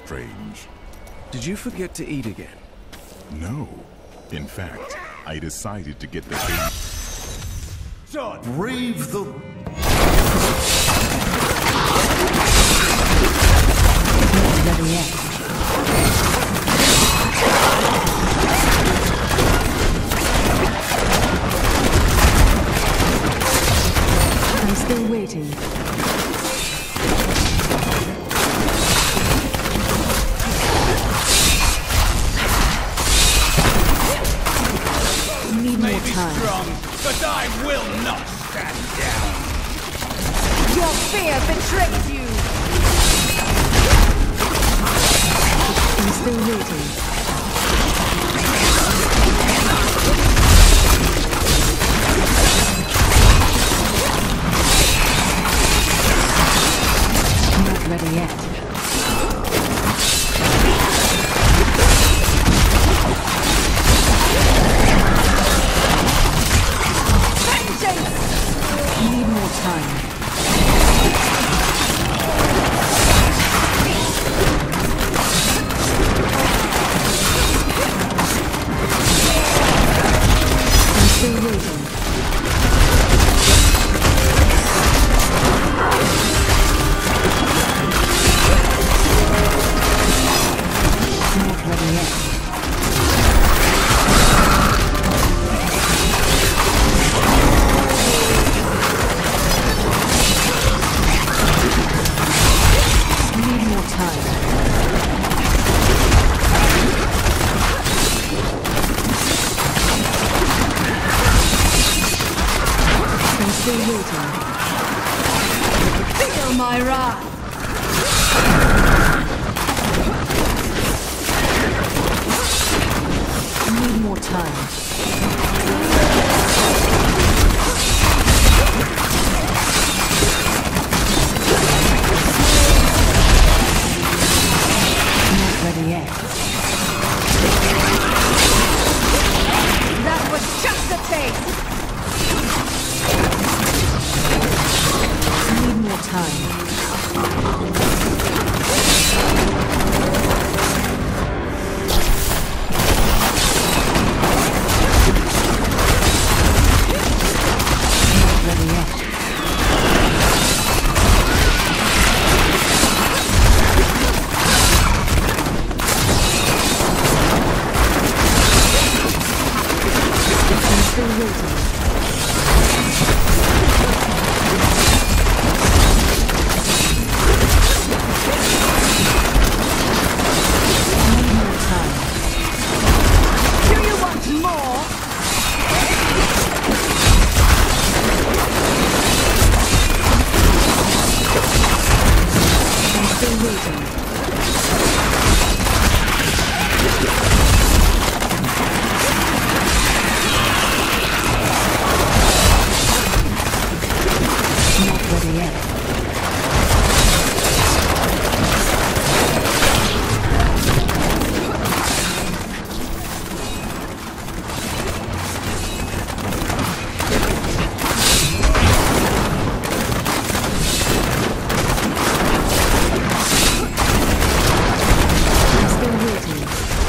strange. Did you forget to eat again? No. In fact, I decided to get the baby. Brave the... Not ready yet. I'm still waiting. Need more time. Strong, but I will not stand down. Your fear betrays you! I'm still waiting. Not ready yet. Need more time. I'm still waiting. Not ready yet. Need more time. I'm still waiting. Feel my wrath! Need more time. Not ready yet. That was just a taste! Need more time. Not ready yet. I'm still waiting. Need more time. Do you want more? I'm still waiting. Not ready yet. I'm still waiting.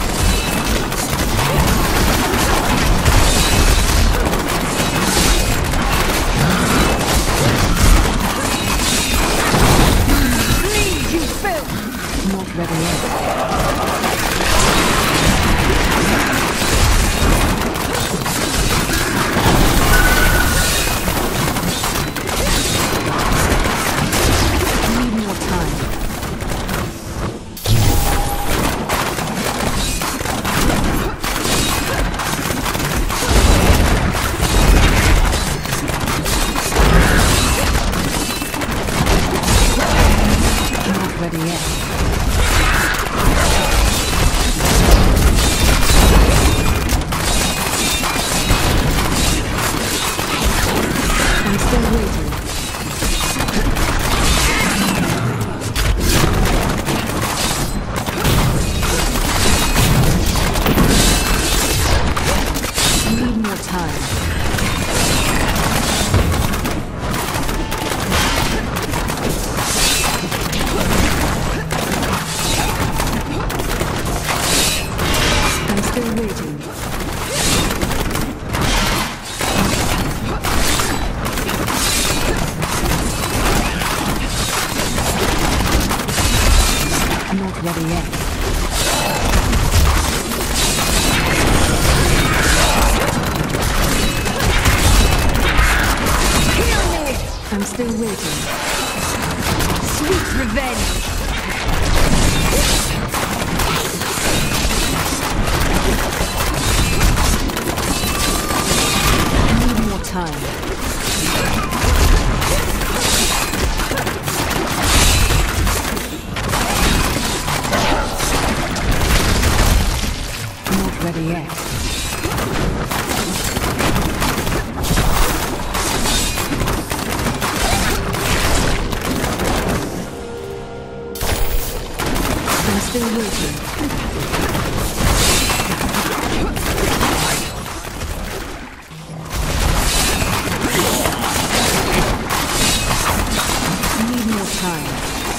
Bleed, you filth! Not ready yet. Need more time. Not ready yet. I'm still waiting. Need more time. ready yet. Heal me! I'm still waiting. Sweet revenge! I need more time. Not ready yet. I'm still waiting. I need more time.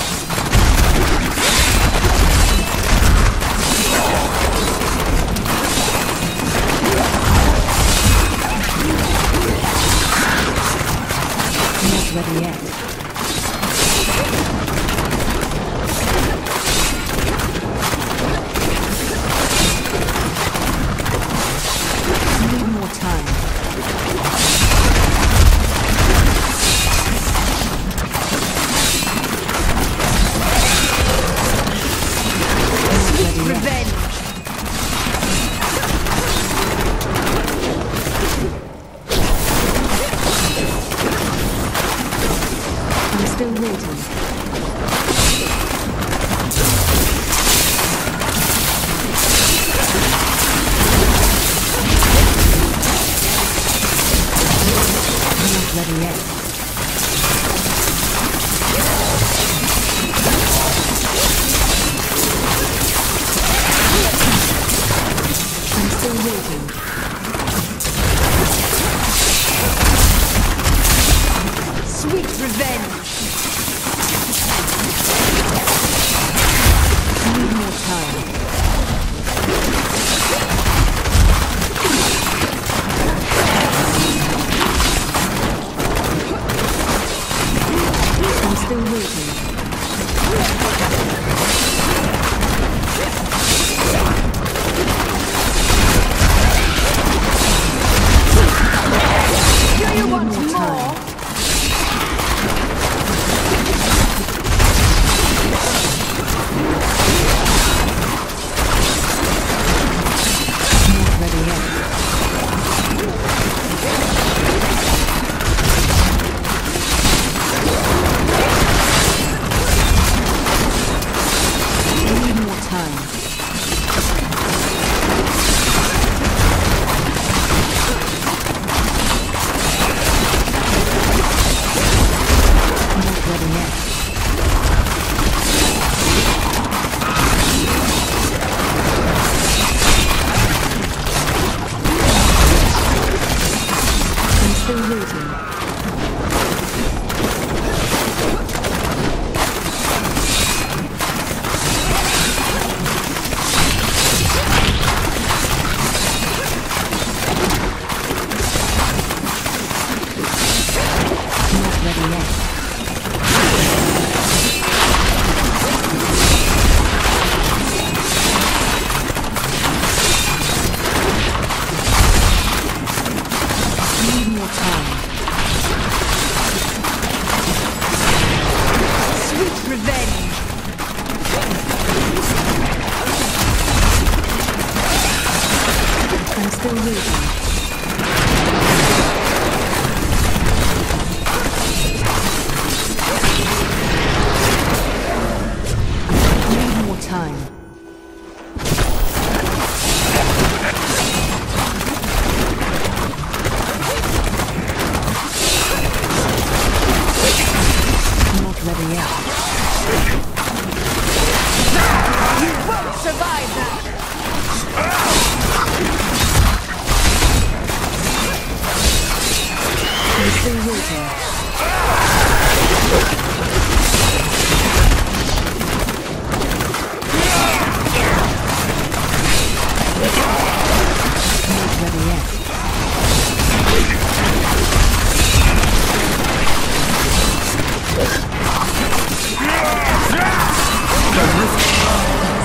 Not ready yet. I need more time. Not ready yet. Revenge! I'm still waiting. Not ready yet. I'm still waiting. Sweet revenge! I need more time. I'm still waiting. Do you want more time. more? Not ready yet. I need more time. Not ready yet. I'm still waiting. Not ready yet. I need more time. Sweet revenge! I'm still waiting. I need more time. Not ready yet. You won't survive that! I'm still waiting. Not ready yet. The rift